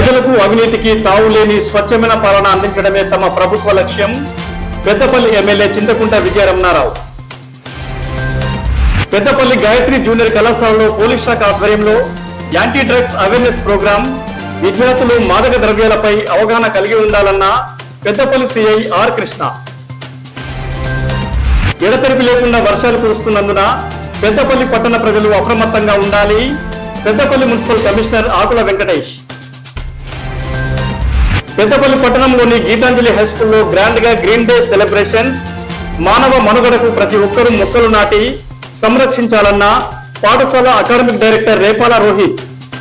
ప్రజలకు అవినీతికి తావులేని స్వచ్ఛమైన పాలన అందించడమే తమ ప్రభుత్వ లక్ష్యం. పెద్దపల్లి ఎమ్మెల్యే చింతకుంట విజయరమణారావు. పెద్దపల్లి గాయత్రి జూనియర్ కళాశాలలో పోలీస్ శాఖ ఆధ్వర్యంలో యాంటీ డ్రగ్స్ అవేర్నెస్ ప్రోగ్రాం. విద్యార్థులు మాదక ద్రవ్యాలపై అవగాహన కలిగి ఉండాలన్న పెద్దపల్లి సిఐ ఆర్ కృష్ణ. ఎడతెరిపి లేకుండా వర్షాలు కురుస్తున్నందున పెద్దపల్లి పట్టణ ప్రజలు అప్రమత్తంగా ఉండాలి. Peddapalli municipal commissioner Akula Venkatesh. పెద్దపల్లి పట్టణంలోని గీతాంజలి హై స్కూల్లో గ్రాండ్ గా గ్రీన్ డే సెలబ్రేషన్స్. మానవ మనుగడకు ప్రతి ఒక్కరూ మొక్కలు నాటి సంరక్షించాలన్న పాఠశాల అకాడమిక్ డైరెక్టర్ రేపాల రోహిత్.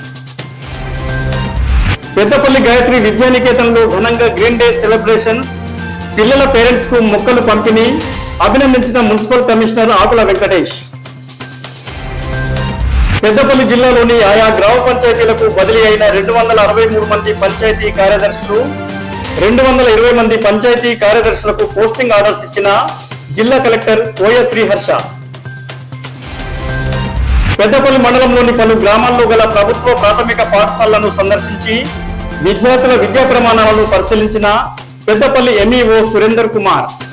పెద్దపల్లి గాయత్రి విద్యానికేతన్లో ఘనంగా గ్రీన్ డే సెలబ్రేషన్స్. పిల్లల పేరెంట్స్ కు మొక్కలు పంపిణీ. అభినందించిన మున్సిపల్ కమిషనర్ ఆకుల వెంకటేష్. పెద్దపల్లి జిల్లాలోని ఆయా గ్రామ పంచాయతీలకు బదిలీ అయిన 263 మంది పంచాయతీ కార్యదర్శులు, 220 మంది పంచాయతీ కార్యదర్శులకు పోస్టింగ్ ఆర్డర్స్ ఇచ్చిన జిల్లా కలెక్టర్ కోయ శ్రీహర్ష. పెద్దపల్లి మండలంలోని పలు గ్రామాల్లో గల ప్రభుత్వ ప్రాథమిక పాఠశాలలను సందర్శించి విద్యార్థుల విద్యా ప్రమాణాలను పరిశీలించిన పెద్దపల్లి ఎంఈఓ సురేందర్ కుమార్.